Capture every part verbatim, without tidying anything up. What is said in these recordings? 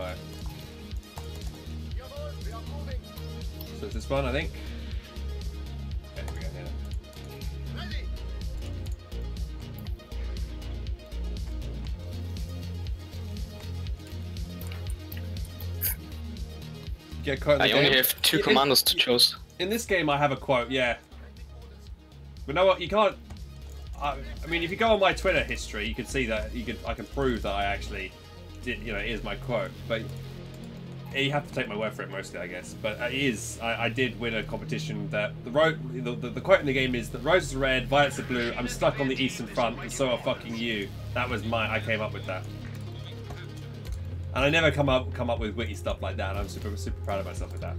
Right. So it's this one, I think. Okay, here we go. Here. Get quote I only game. have two in, commandos to choose. In this game, I have a quote, yeah. But no, what you can't. I, I mean, if you go on my Twitter history, you can see that you can. I can prove that I actually did. You know, it is my quote. But you have to take my word for it, mostly, I guess. But it is. I, I did win a competition that the road. The, the, the quote in the game is that roses are red, violets are blue. I'm stuck on the eastern front, and so are fucking you. That was my. I came up with that. And I never come up come up with witty stuff like that, and I'm super super proud of myself with that.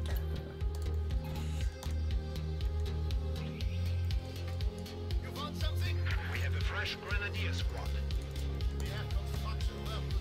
You want something? We have a fresh grenadier squad. We have construction work to do.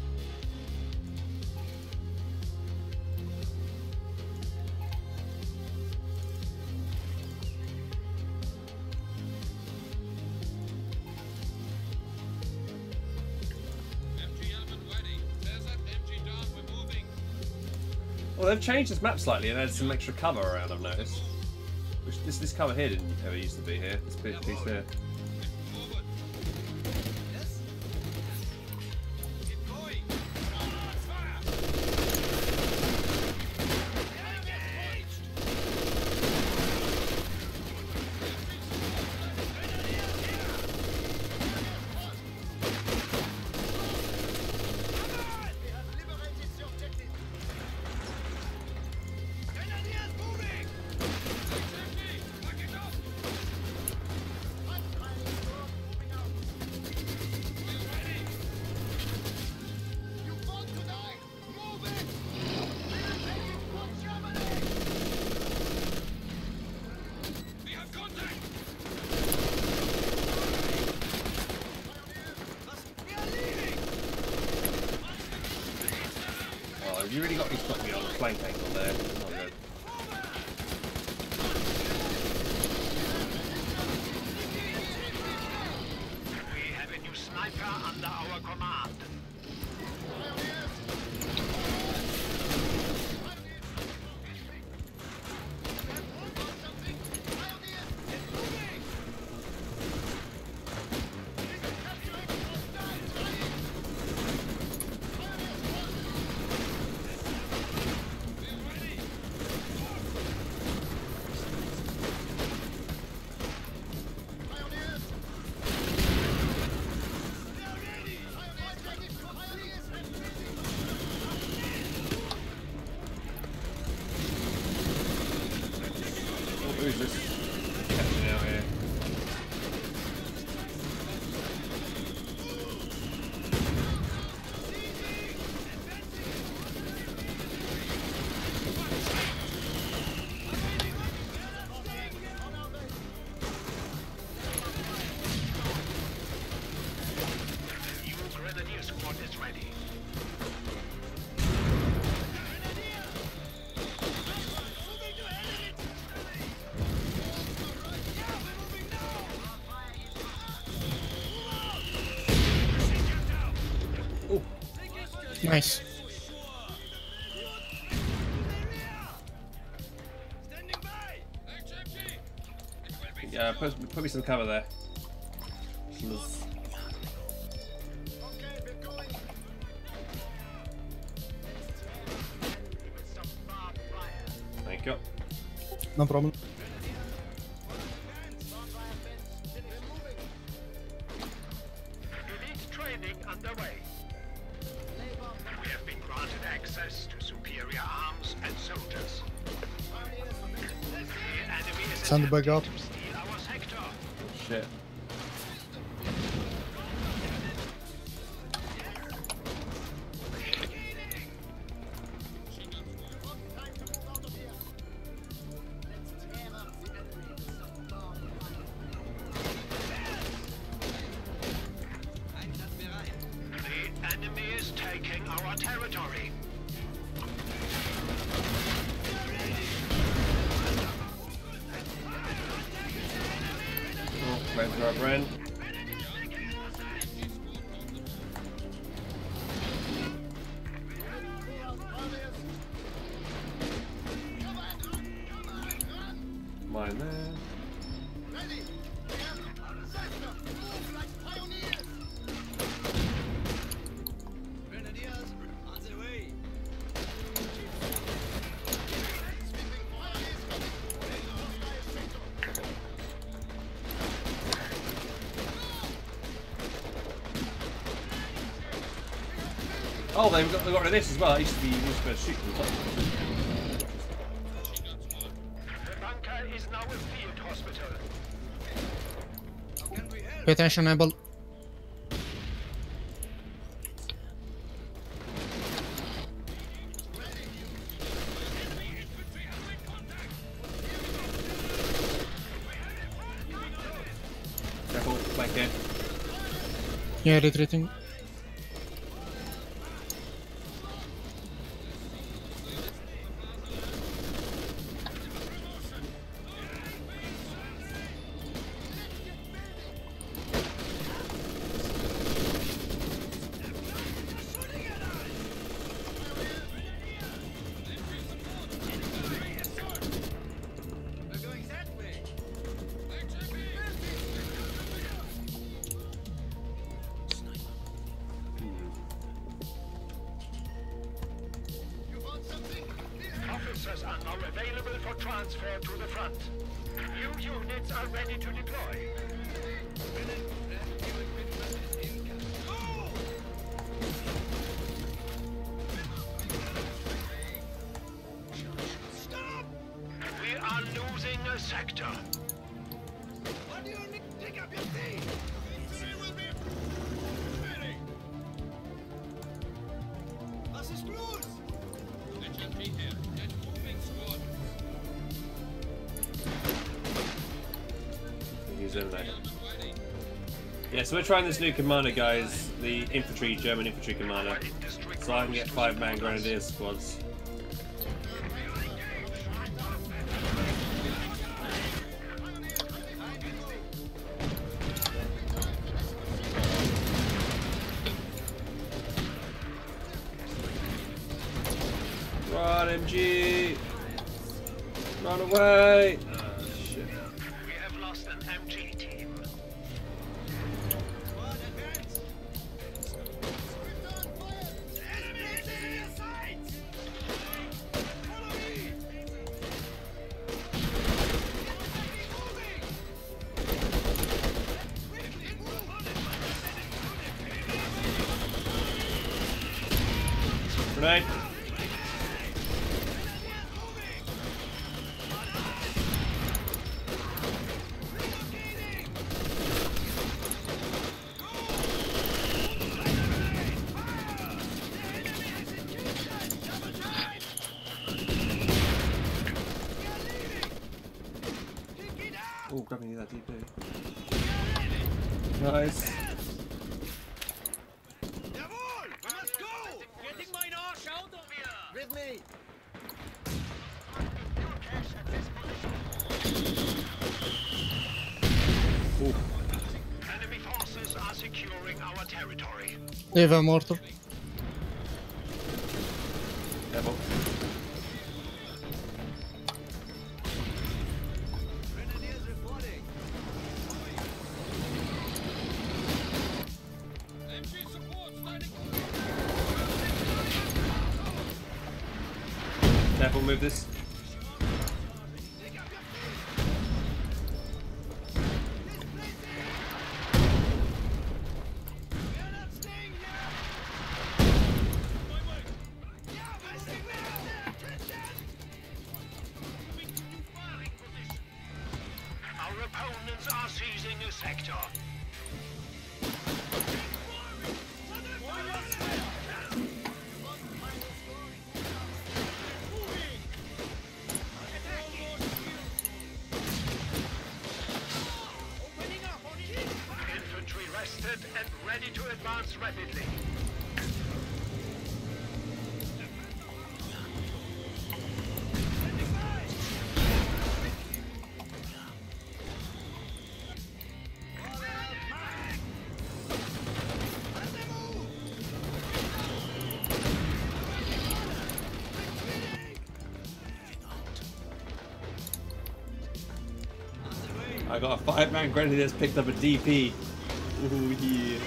Well, they've changed this map slightly and added some extra cover around, I've noticed. Which this this cover here didn't ever used to be here. This bit piece here. You really got me stuck me on the flank angle there. Not good. We have a new sniper under our command. Who's this catching out here? New grenadier squad is ready. Nice. Yeah, put, put me some cover there. Thank you. No problem. Elite training underway. We have been granted access to superior arms and soldiers. The enemy is Send the bug up. attempting to steal our sector. Shit. The enemy is taking our territory. Oh, wait for our friend. line there. Oh, they've got, they've got rid of this as well. It used to be used to be able to shoot them. The bunker is now a field hospital. Pay attention, Abel. Careful, back in. Yeah, retreating. Officers are now available for transfer to the front. New units are ready to deploy. Stop! We are losing a sector. What do you need? Pick up your team! We will be ready! Was ist los? Infantry here. Get moving squad. Use them there. Yeah, so we're trying this new commander, guys. The infantry, German infantry commander. So I can get five-man grenadier squads. Run, M G! Run away! Oh, shit. We have lost an M G team. Enemy is in your sights! Follow me! Grenade! Oh, grab me that D P. Nice. Jawohl! We must go! Getting mine arse out of here! With me! Ooh. Enemy forces are securing our territory. Leave a mortar. Careful. Grenadiers reporting. M G support standing. Careful, move this. Our opponents are seizing a sector. Infantry rested and ready to advance rapidly. I got a five-man grenadier that's picked up a D P. Ooh, yeah.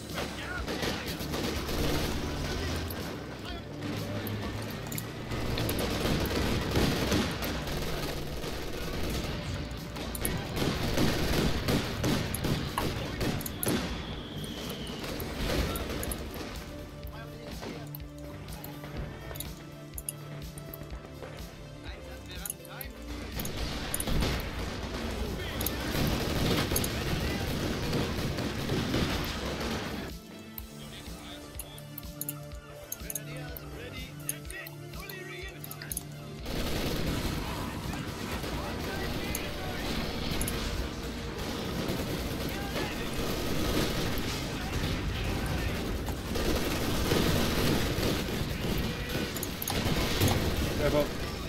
Careful.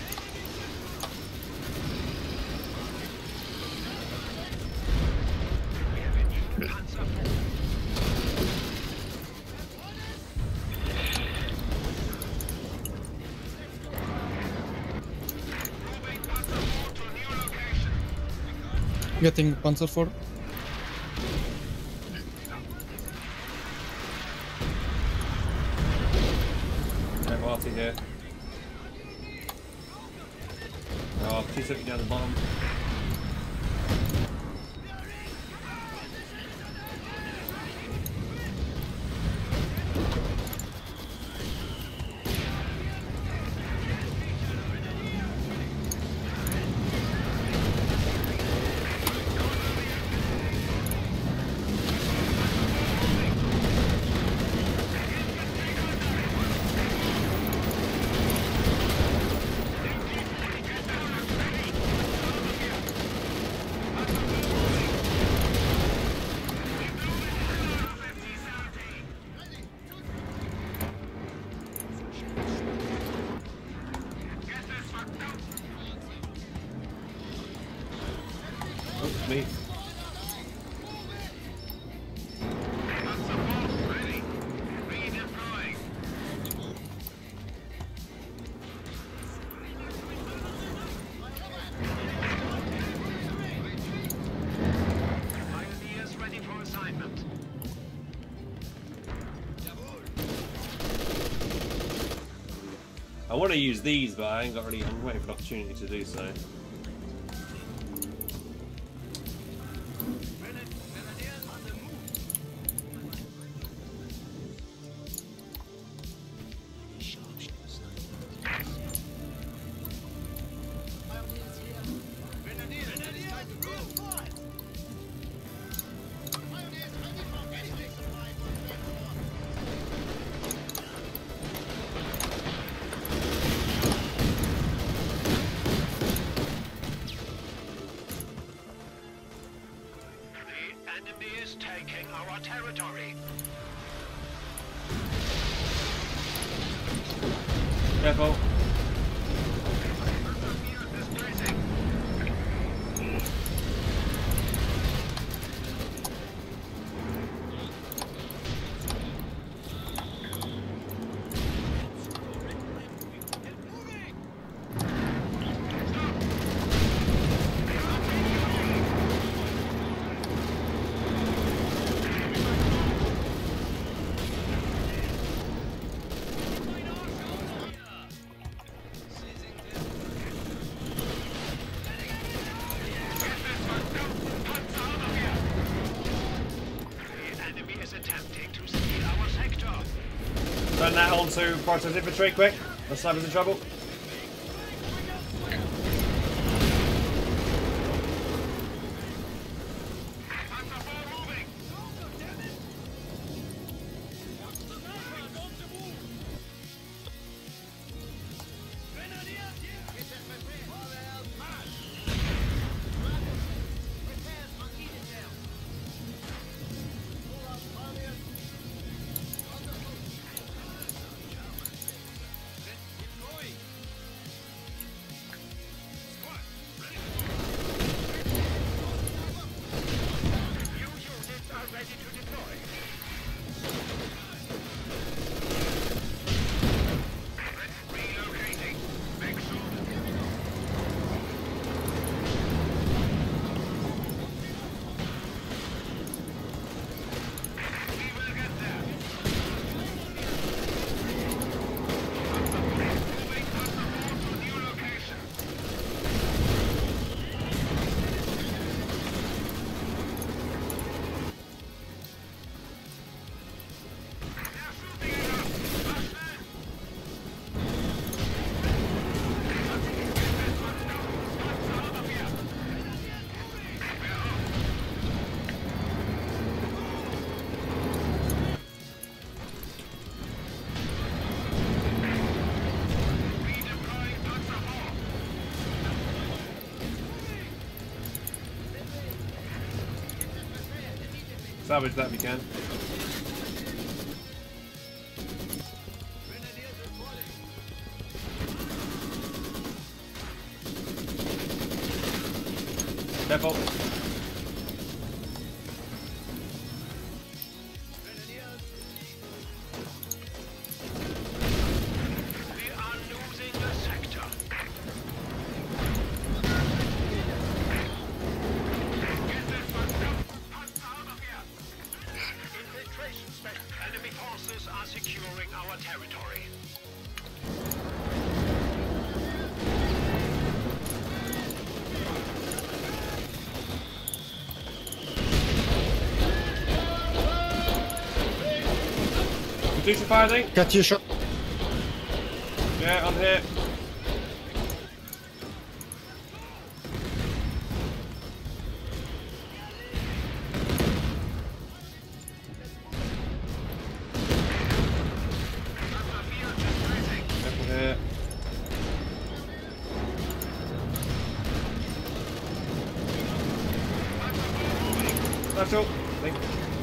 Getting Panzer four. Okay, Marty here. Oh, T seventy down the bottom. Oh, me. Ready. Redeploying. Pioneers ready for assignment. I want to use these, but I ain't got really. I'm waiting for an opportunity to do so. Enemy is taking our territory. Careful. Displacing. Turn that on to Protoss infantry, quick. The sniper's in trouble. salvage that if you can. Careful. We are losing the sector. Get that fucked up. Punch out of here. Infiltration spec. Enemy forces are securing our territory. Reduce your fire thing. Got you shot. Yeah, I'm here. Careful here. That's all. Think.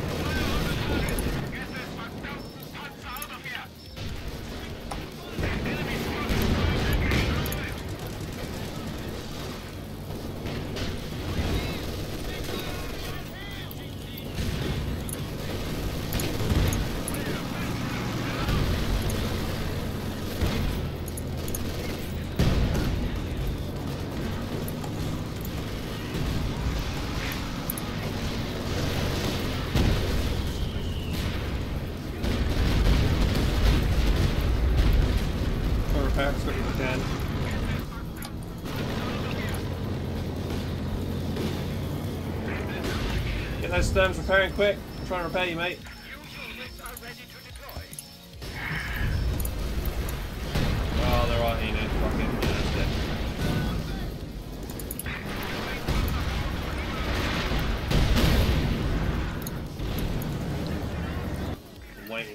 Repair as quick as you can. Get those sterns repairing quick. I'm trying to repair you, mate. Oh, they're right, you know, fucking yeah, that's dead. I'm waiting.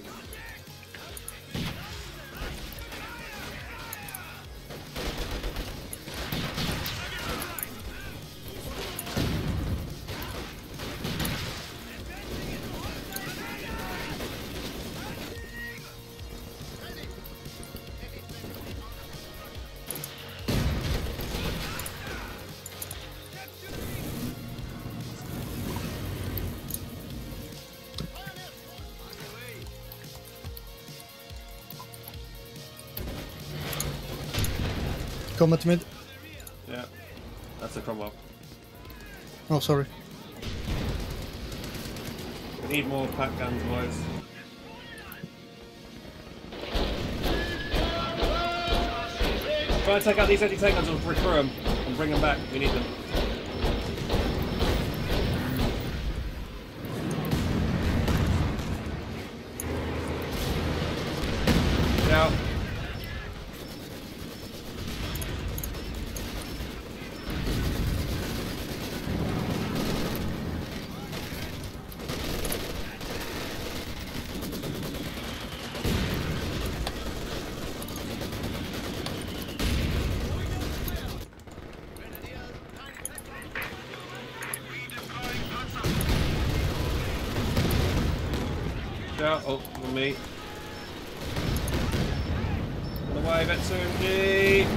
Combat mid. Yeah, that's a cromwell. Oh, sorry. We need more pack guns, boys. Try and take out these anti-tank guns and recruit them and bring them back. We need them. Now. Yeah, oh, on me. On the way, Vetsuki!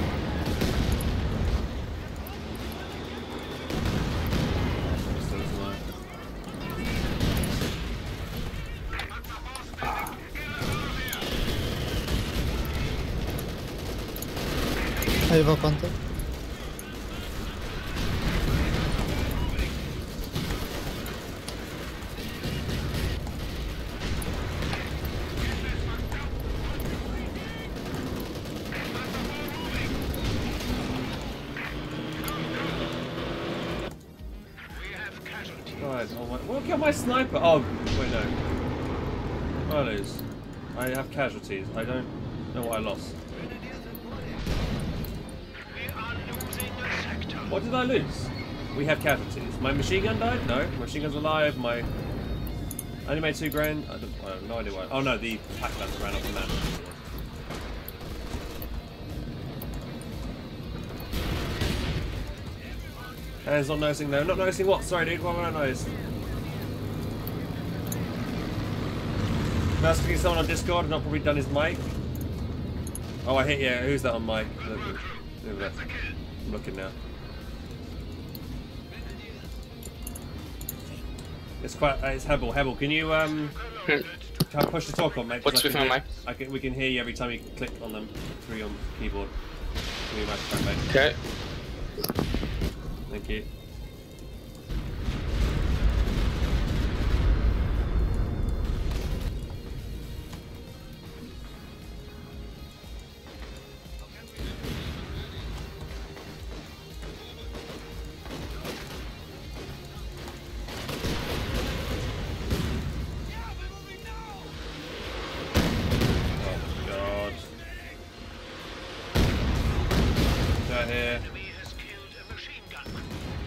Still alive. I have a panther. Guys, oh my, well, get my sniper. Oh, wait, no. I lose. I have casualties. I don't know what I lost. What did I lose? We have casualties. My machine gun died? No. My machine gun's alive. My. I only made two grand. I, don't, I have no idea why. Oh no, the pack guns ran off the map. Hands not noticing though. Not noticing what? Sorry, dude. What am I not noticing? Messaging someone on Discord, not probably done his mic. Oh, I hit you. Yeah, who's that on mic? Look, look, look. I'm looking now. It's quite. Uh, it's Hebel. Hebel, can you um Hmm. try and push the talk on, mate? 'Cause What's I with can my hear- mic? I can. We can hear you every time you click on them through your keyboard. Through your microphone, mate. Okay. Thank you. Here. Enemy has killed a machine gunman.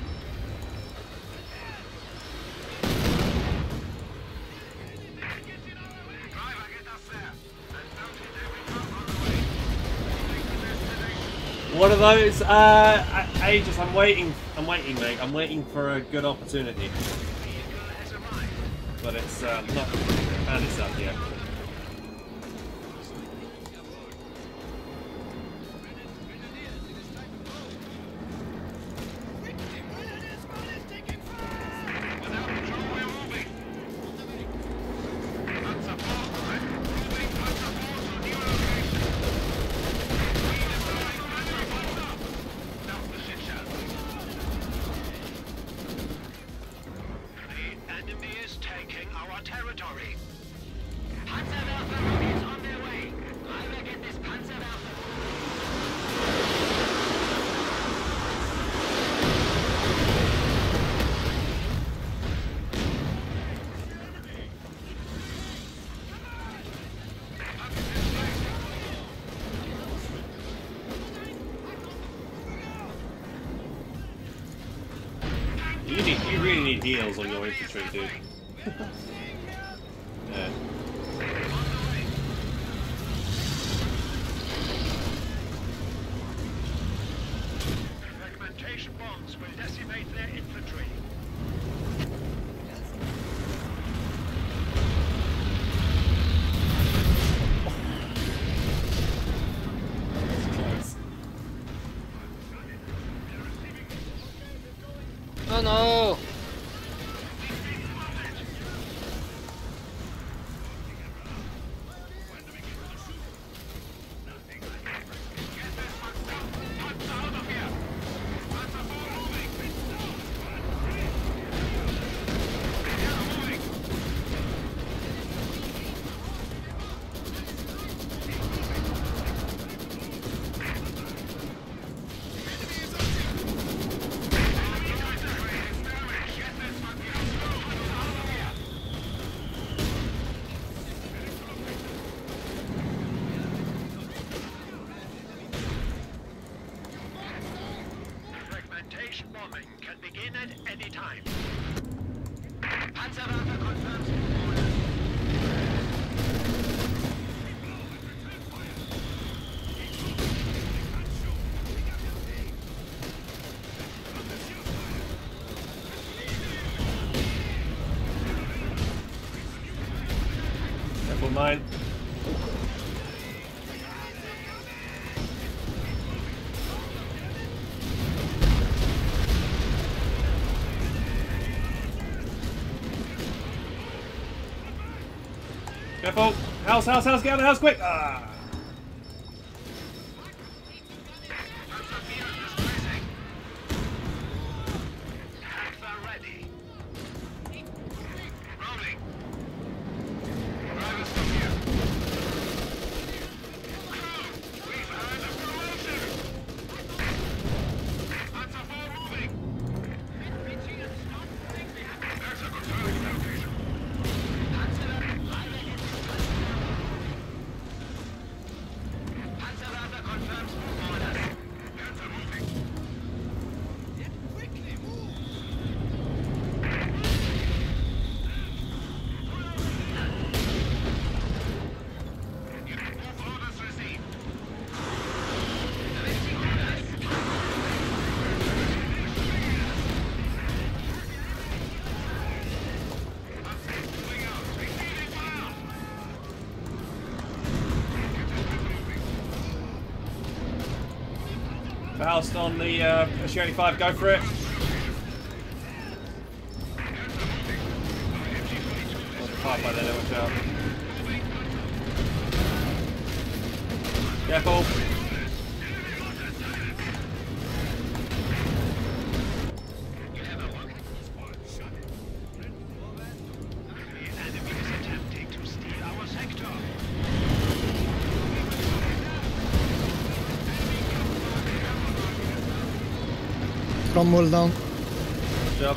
Driver, get us there. And don't hit every truck on the way. Make the destination. One of those. Uh, ages. I'm waiting. I'm waiting, mate. I'm waiting for a good opportunity. Vehicle has arrived. But it's uh, not found itself yet. Without control, we're moving. Panzer four, moving Panzer four to new location. Redeploying Panzer Panzer. Down the shit shell. The enemy is taking our territory. Panzerwerfer is on their way. Driver, get this Panzerwerfer. You need. You really need heals on your infantry, dude. Yeah. Fragmentation bombs will decimate their infantry. Oh no! Panzer out of here! Panzer four moving! Yeah, moving! Fragmentation bombing can begin at any time. Panzerwerfer confirmed. Careful, mine. Careful! House, house, house! Get out of the house quick! Ah! Panzer ready. Rolling. Driver stop here. Crew, we've earned a promotion. Panzer four moving. There's a confirmed location. Faust on the uh, S U eighty-five, go for it. Oh, the car by there, watch out. Careful. Cromwell down. Good job.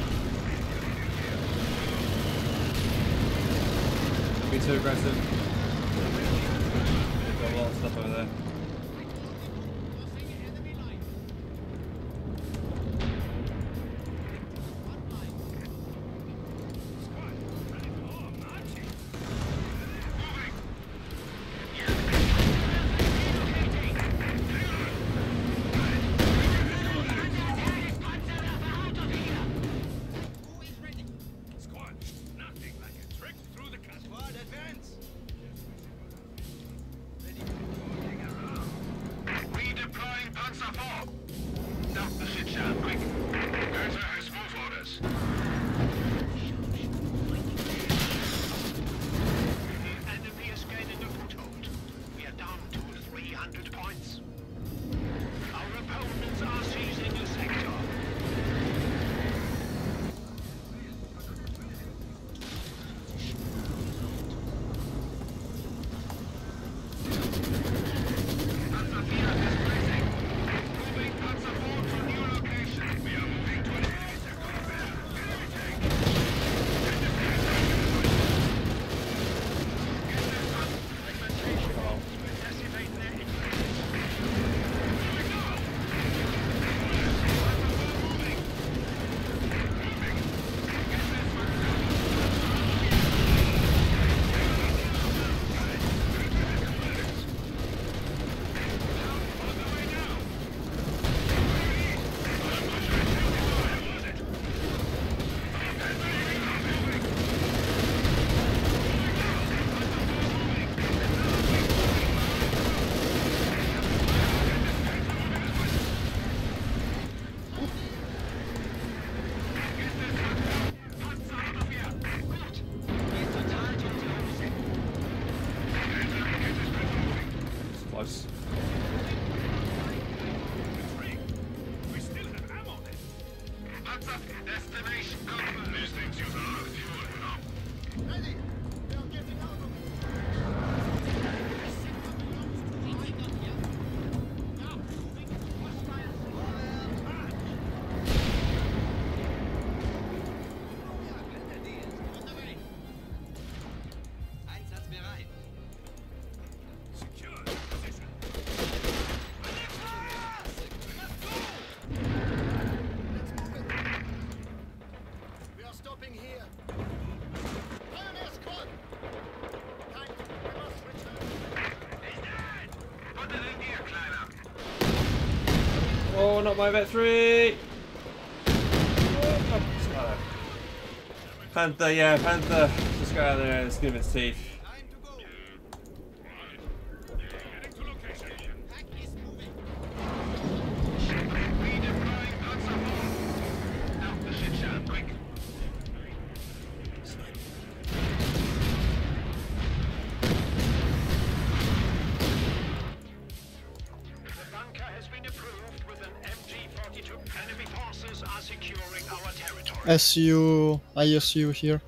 Don't be too aggressive. They've got a lot of stuff over there. Close. Destination confirmed. These things use a lot of fuel, you know. Ready. They are getting out of Oh, not my vet three. Oh, oh, Panther, yeah, Panther. Just go out there and skin its teeth. S U, I S U here.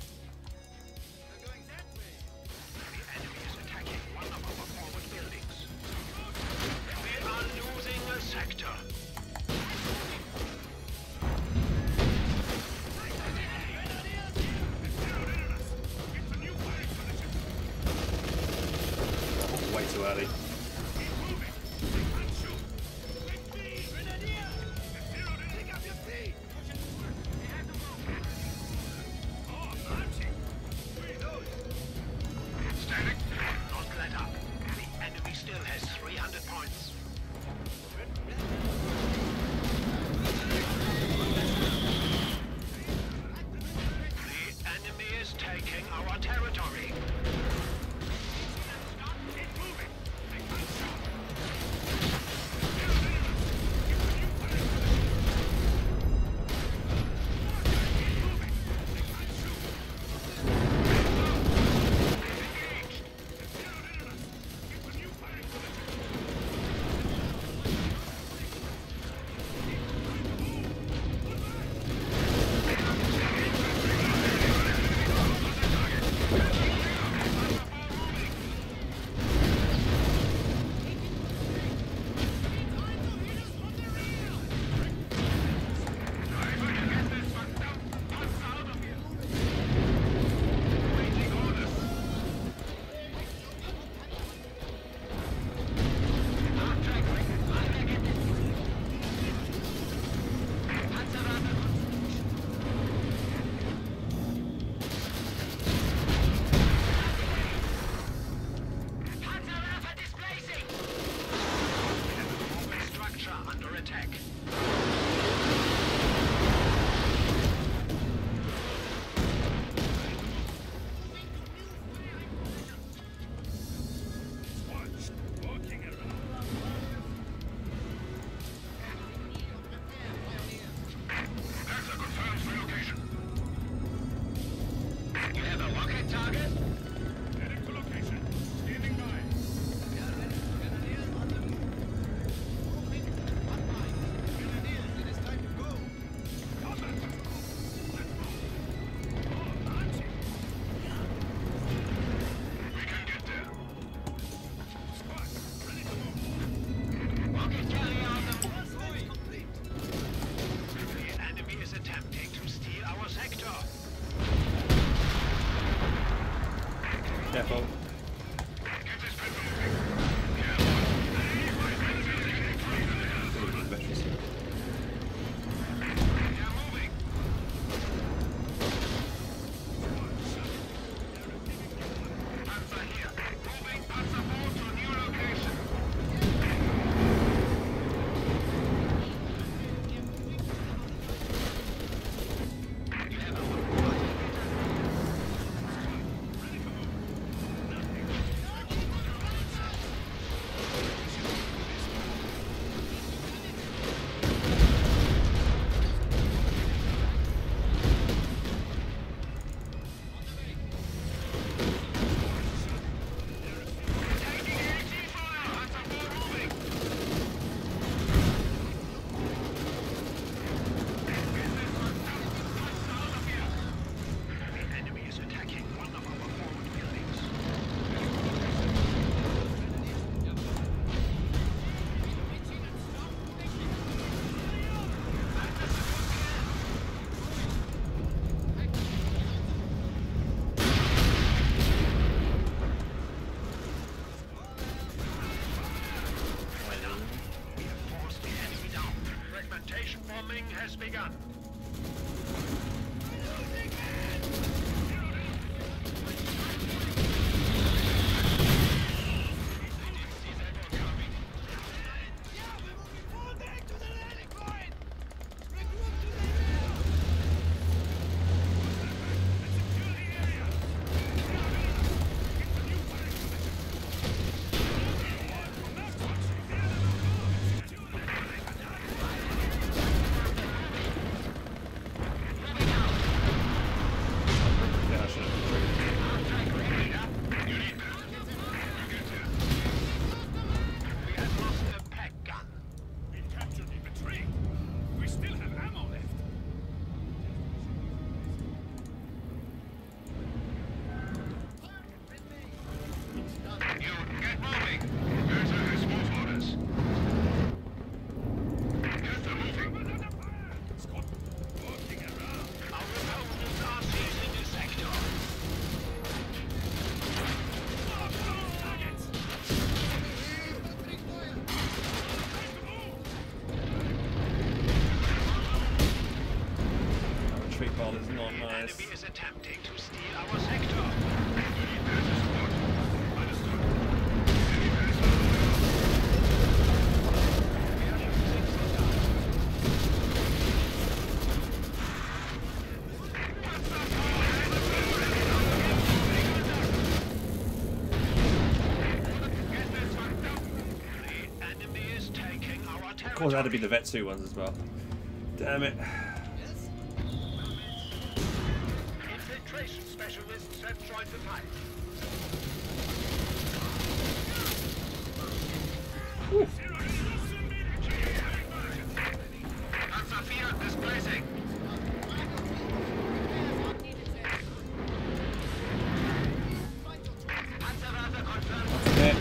Way too early. attack. That's a confirmed relocation. You have a rocket target? Heading to location. Standing by. We can get there. Squad, ready to move. Rocket carrier on the move. The enemy is attempting to steal our sector. Careful. Get this pit moving. Batteries. They're moving. Panzer here. Moving Panzer four to new location. You have a taking A T fire. Panzer four moving. The enemy is attacking one of our forward buildings. We have forced the enemy down. Fragmentation bombing has begun. Yeah, I should have triggered. We have lost a pack gun. We captured the betrayed. We still have ammo left. You get moving. There's a smooth orders. Get them moving. Scott, walking around. Our opponents are seizing the sector. Targets. That retreat ball is not The nice. enemy is attempting to steal our sector. The enemy is taking our territory. Of course, it had to be the Vetsu ones as well. Damn it. Infiltration specialists have joined the fight. Panzer four displacing. Panzerwaffe confirmed. Yeah.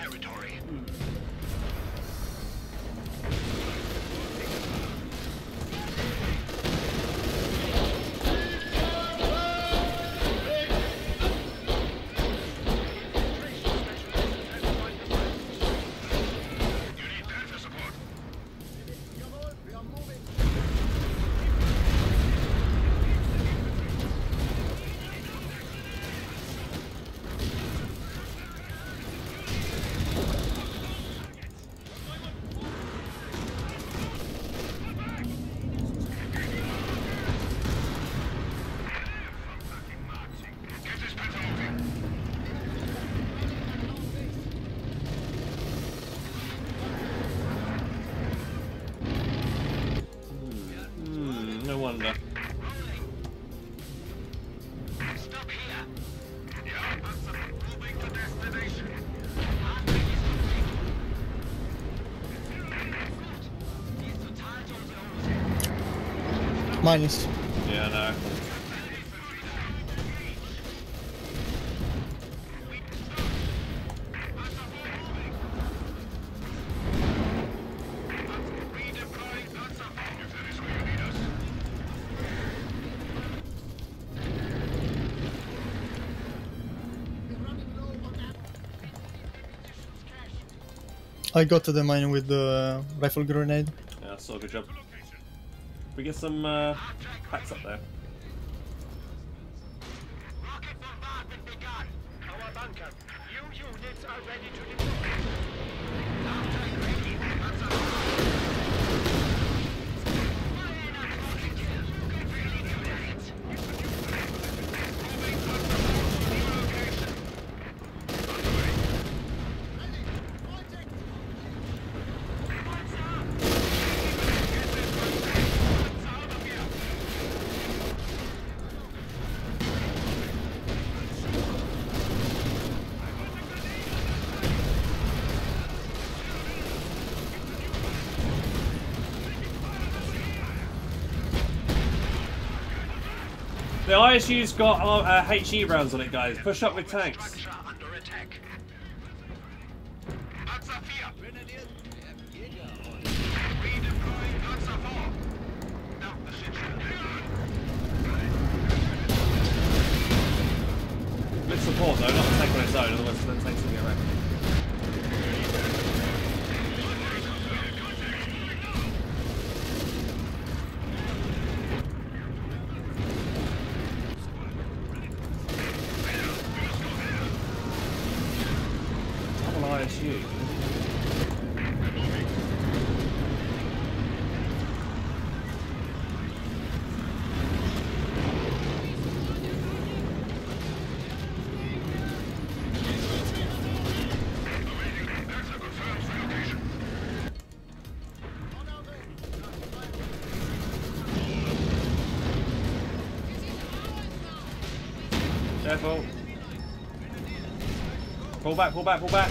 territory. You need Panther support. Get this Panther moving. Hmm, no wonder. Stop here. Yeah, Panzer moving to destination. Minus. Yeah, no. Redeploying Panzer four if that is where you need us. I got to the mine with the rifle grenade. Yeah, that's all good job. We get some uh, packs up there. Rocket bombardment begun. Our bunker. You units are ready to deploy. Attack ready. Panzer four. Fire in on rocket kill. Good feeling units. Moving Panzer four to new location. On the way. Get this Panzer. It's out of here. The I S U's got uh, H E rounds on it, guys. Push up with tanks. Structure under attack. Panzer four. Redeploying Panzer four. Now the situation. With support though, not the tank on its own, otherwise the tanks will get wrecked. Double I S U. That's a confirmed relocation. Careful. Pull back, pull back, pull back.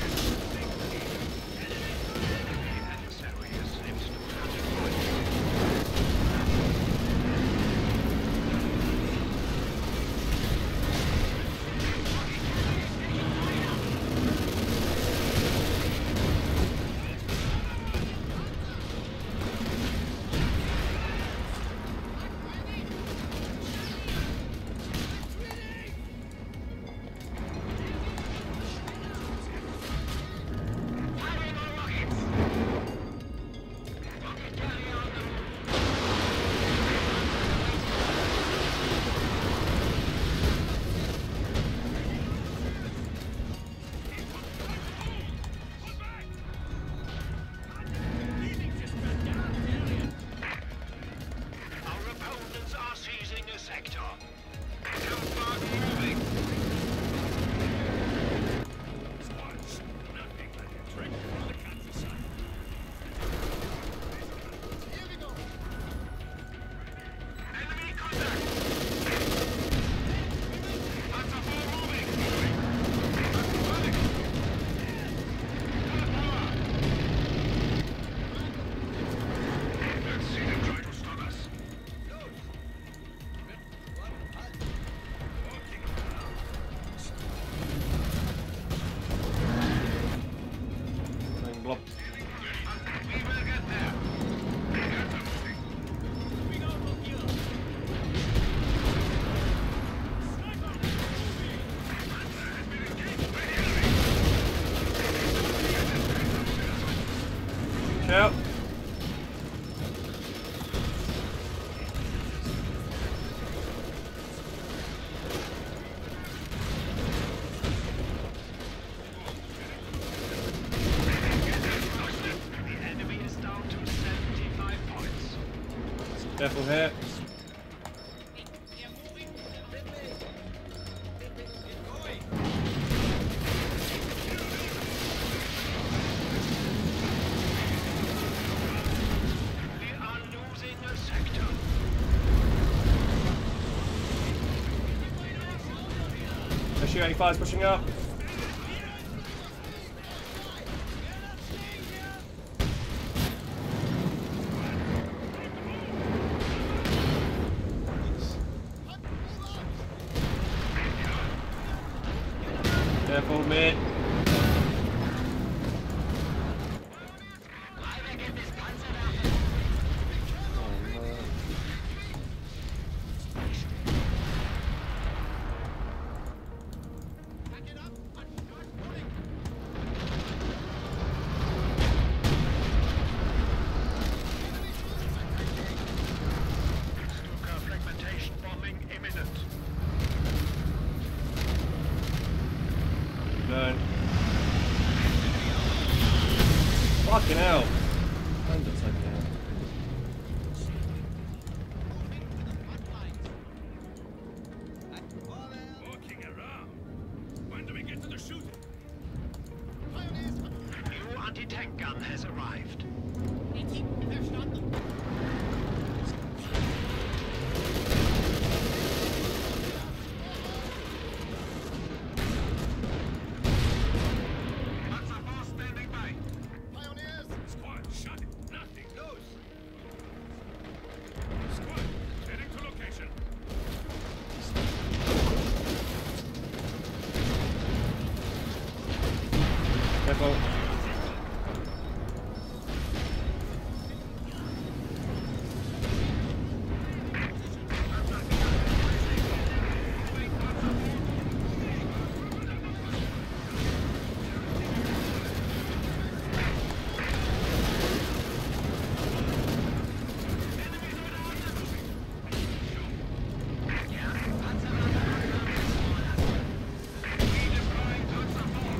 Careful here. We are losing a sector. S U eighty-five is pushing up. Careful mid. Stuka fragmentation bombing imminent. Nine. Fucking hell. Under taking out. Walking around. When do we get to the shooting? New anti-tank gun has arrived. Panzerforce standing by. Squad, shot it. Nothing. Loose. Squad, heading to location. Careful. Redeploying Panzerforce.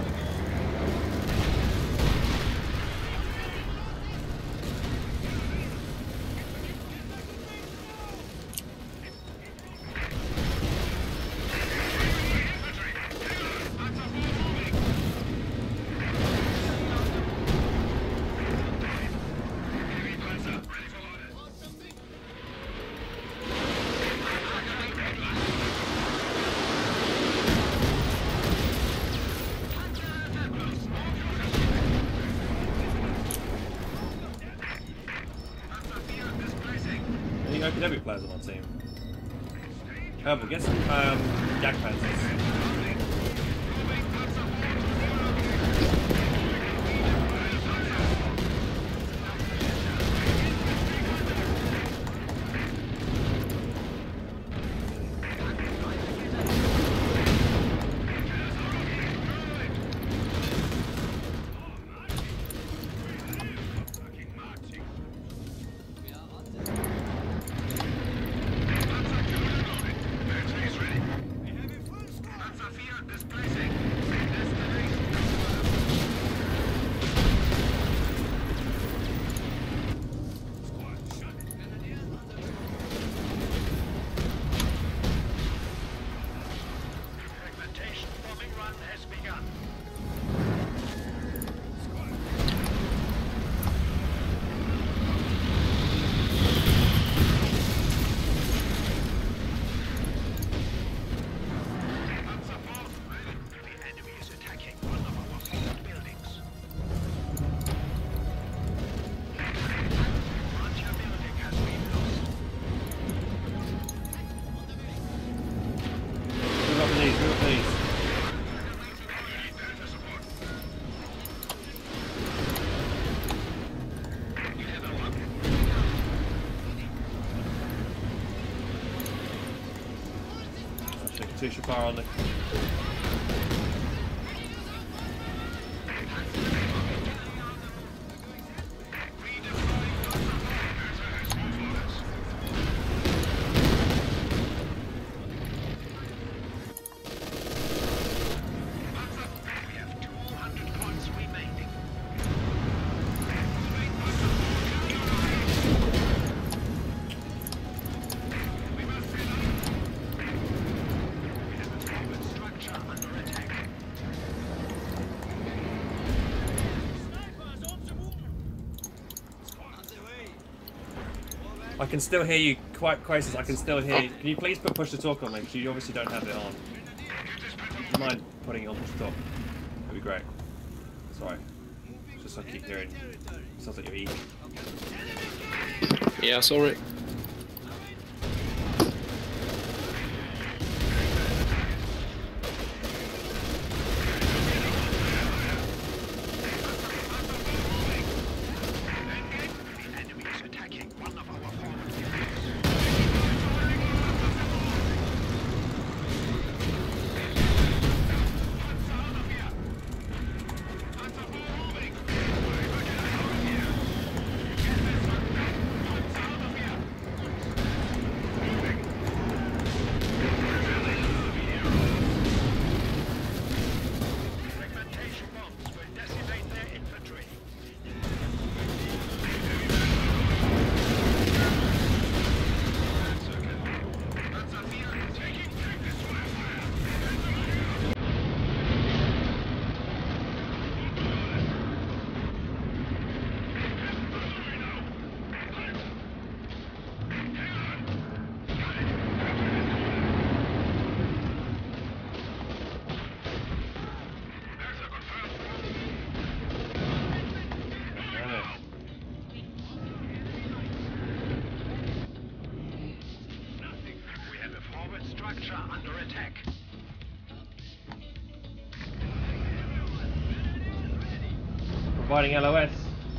I think every player's on our team. However, get some um, yak panzers. Fragmentation bombing run has begun. Panzerforce ready. The enemy is attacking one of our forward buildings. Frontier building has been lost. Move up these, move up these. I'll take a two shot fire on the. We have two hundred points remaining. I can still hear you quite close. I can still hear you. Can you please put push to talk on me? Because you obviously don't have it on. Do you mind putting it on push to talk? That'd be great. Sorry. Just so I keep hearing. Sounds like you're eating. Yeah, sorry. Providing L O S.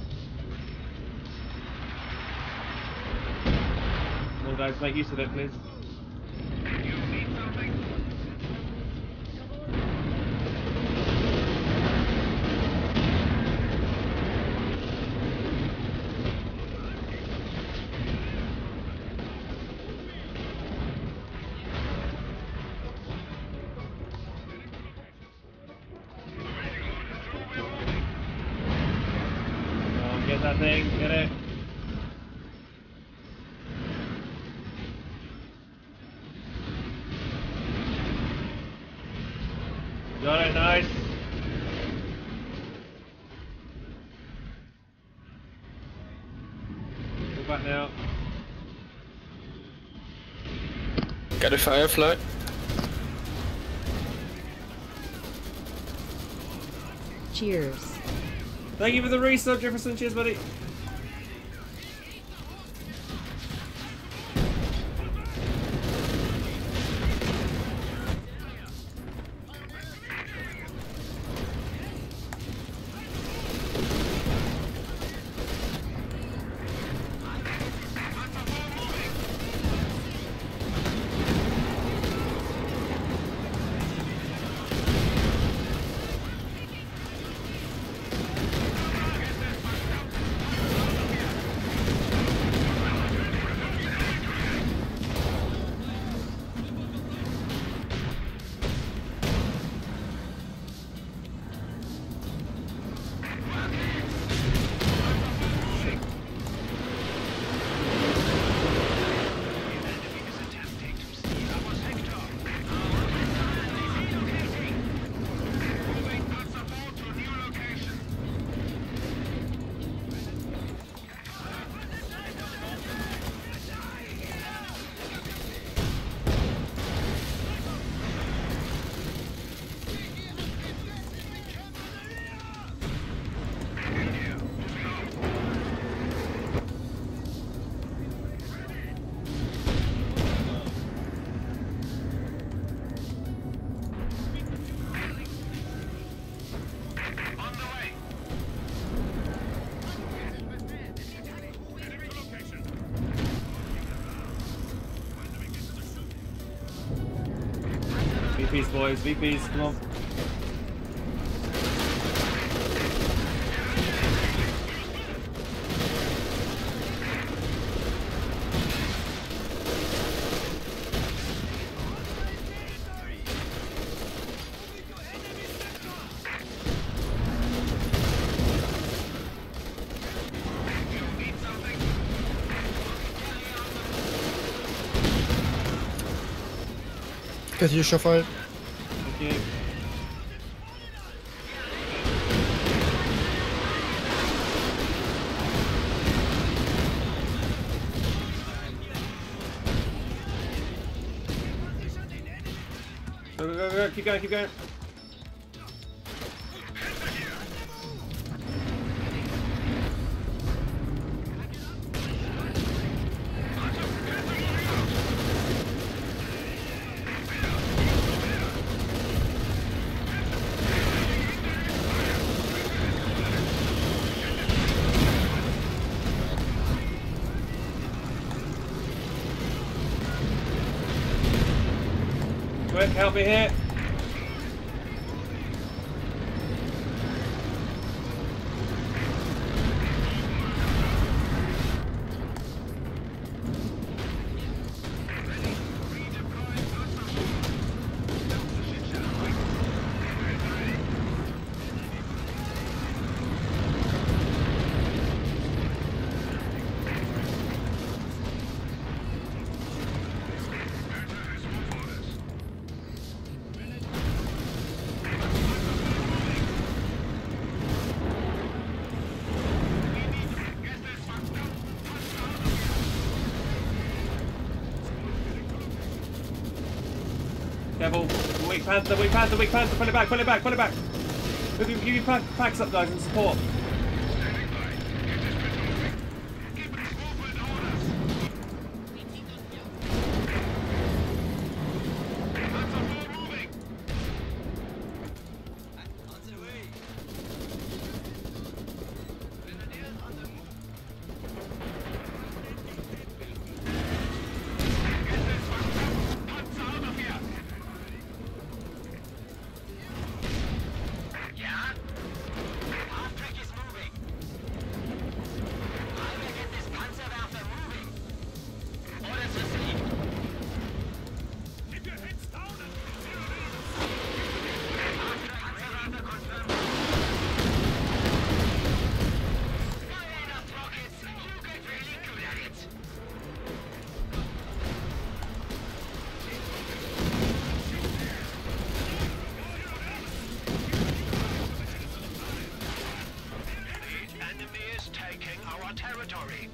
Come on guys, make use of it please. Get that thing, get it. Got it, nice. Go back now. Got a firefly. Cheers. Thank you for the resub, Jefferson. Cheers, buddy. V Ps, boys, V Ps, come on. Get you shot fired. Thank you. Go, go, go, go. Keep going, keep going. Quick, help me here. Careful. Weak panther, weak panther, weak panther. Pull it back, pull it back, pull it back. Give you, give you pack, packs up, guys, and support. Territory.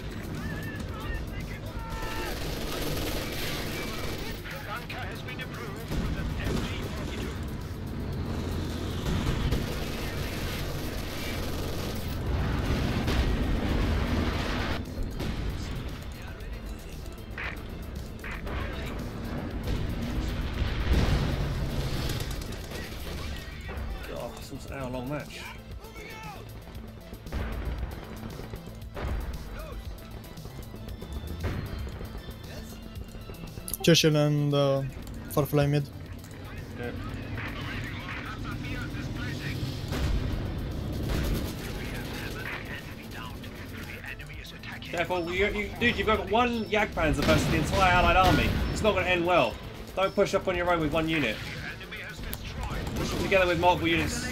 The bunker has been approved with an M G forty-two. Oh, it's an hour long match. Churchill and uh, Firefly mid. Yeah. Careful, you, you, dude, you've got one Jagdpanzer versus the entire allied army. It's not going to end well. Don't push up on your own with one unit. Push them together with multiple units.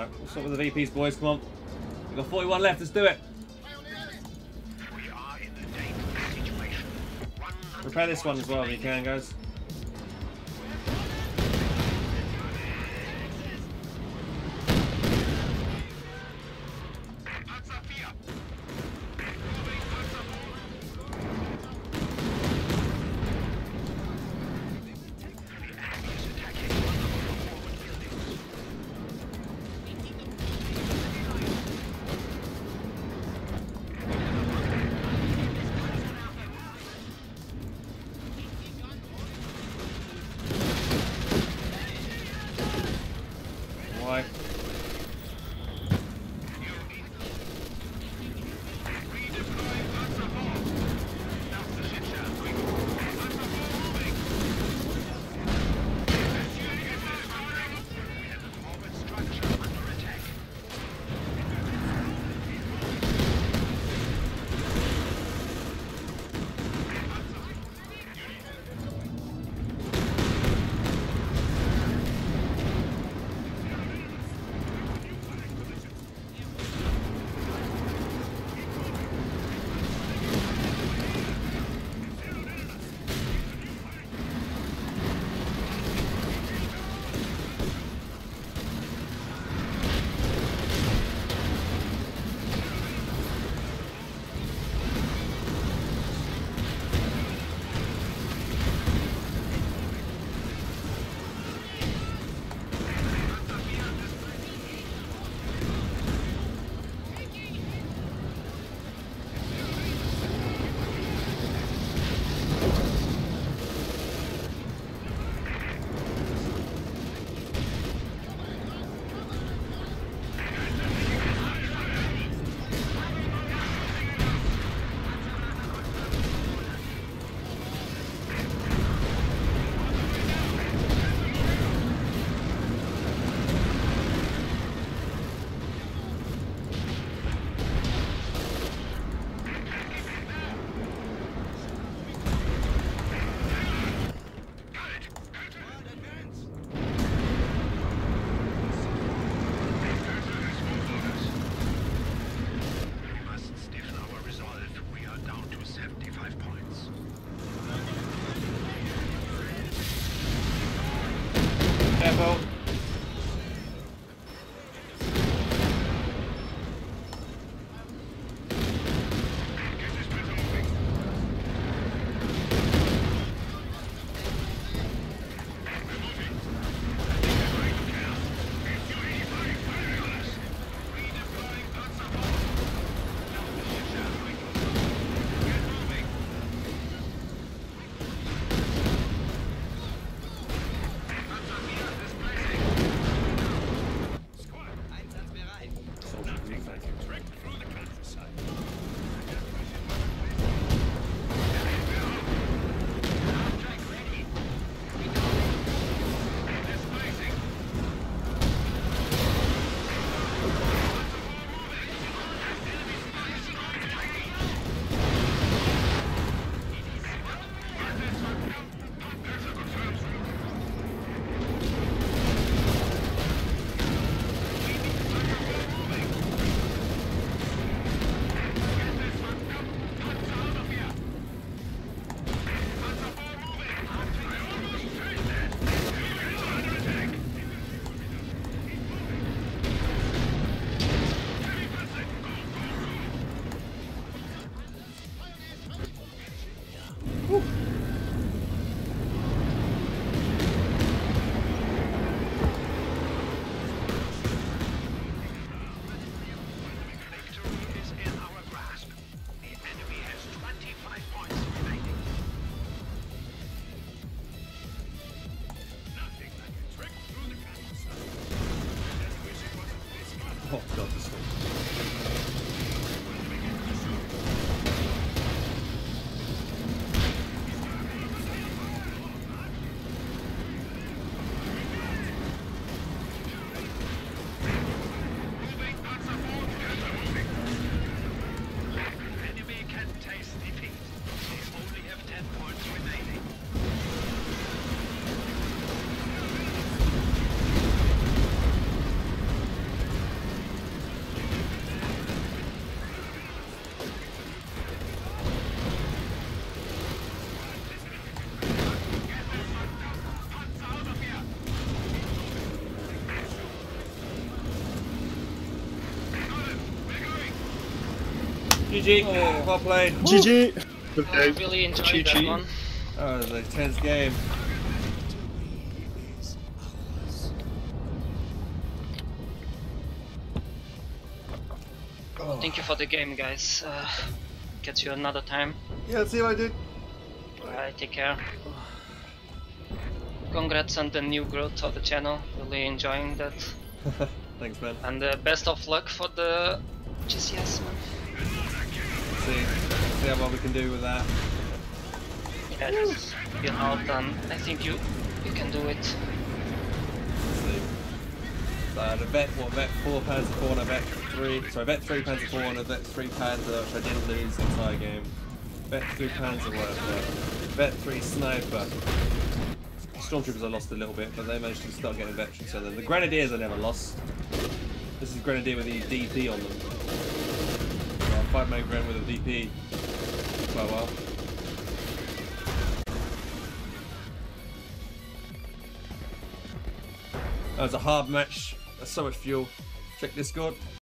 Alright, what's up with the V Ps, boys? Come on. We've got forty-one left, let's do it. We are in the dangerous situation. One Repair this one as well if you can, guys. Why? Careful. G G. Well played. G G. I really enjoyed G G. that one. That was a tense game. Thank you for the game, guys. Uh, catch you another time. Yeah, see what I did. Alright, take care. Congrats on the new growth of the channel. Really enjoying that. Thanks, man. And uh, best of luck for the G C S, man. See, see how well we can do with that. Yeah, just you know, done. I think you you can do it. Let's see. So I had a vet, what, vet four Panzer four and a vet three, sorry, vet three Panzer four and a vet three Panzer, which I didn't lose the entire game. Vet three Panzer whatever. Vet three Sniper. Stormtroopers I lost a little bit, but they managed to start getting veterans. So then the Grenadiers I never lost. This is Grenadier with the D P on them. Well, five man Gren with a D P. Quite well. That was a hard match. That's so much fuel. Check Discord.